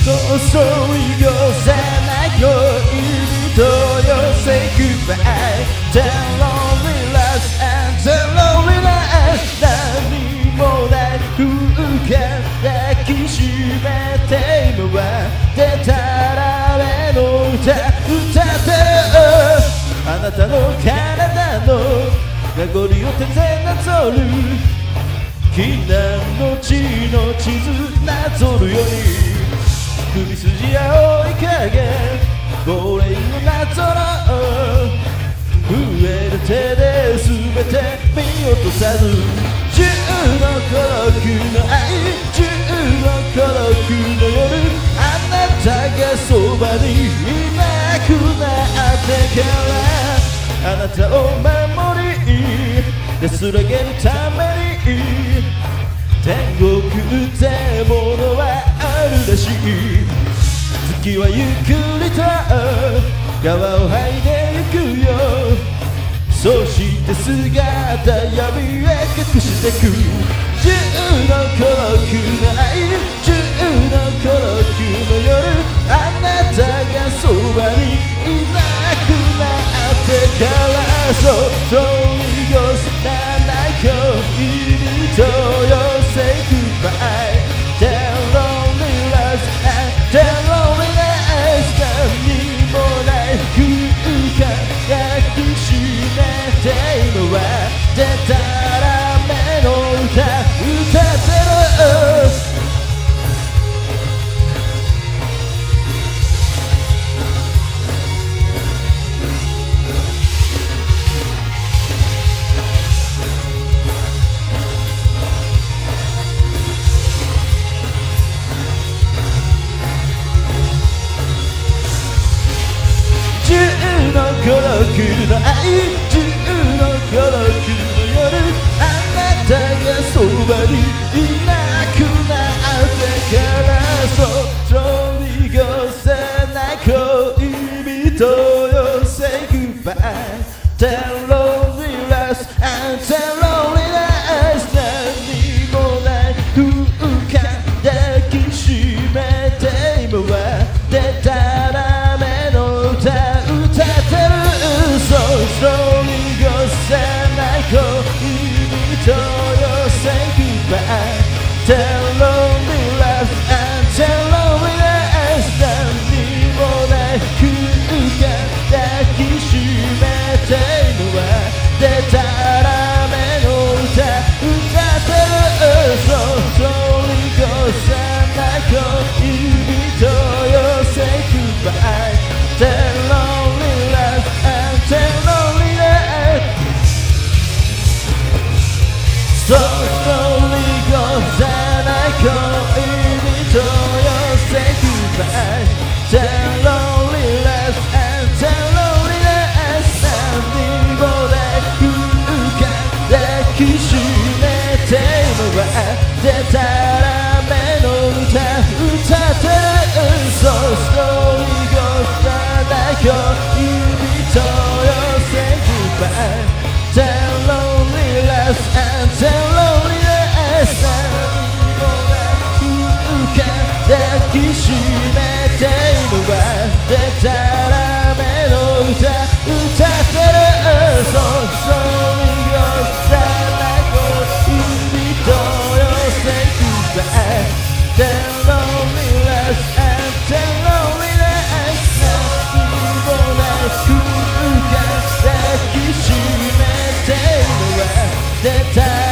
そうそうよせないよ人よ Say goodbye Tell loneliness and tell loneliness 何もない空間抱きしめて今はでたらめの歌歌ってるあなたの体の名残を手でなぞる禁断の地の地図なぞるように首筋青い影亡霊のなぞろう震える手で全て見落とさず10の孤独の愛10の孤独の夜あなたがそばにいなくなってからあなたを守り安らげるために天国ってものはあるらしい月はゆっくりと川を剥いでゆくよそして姿闇へ隠してく10の孤独の愛10の孤独の夜あなたがそばにいなくなってからそう濁さない恋人よ Say goodbye Tell loneliness and tell loneliness 何もない空間抱きしめて今はでたらめの歌歌ってる10の孤独の愛10の孤独の夜あなたがそばにいなくなってからそう濁せない恋人よ Say goodbye Tell loneliness and tell loneliness 何もない空間抱きしめて今はでたらめの歌歌ってるそう濁せない恋人よ Say goodbye Tell loneliness and tell loneliness 何もない空間抱きしめて今はでたらめの歌歌ってるそう濁せない恋人よ Say goodbye Tell loneliness and tell loneliness そう濁せない恋人よ Say goodbye Tell loneliness and tell loneliness 何もない空間抱きしめて今はでたらめの歌歌ってるそう濁せない恋人よ Say goodbye Tell loneliness and tell loneliness 何もない空間抱きしめて今はでたらめの歌歌ってるそう濁せない恋人よ Say goodbye Tell loneliness and tell loneliness 何もない空間抱きしめて今はでた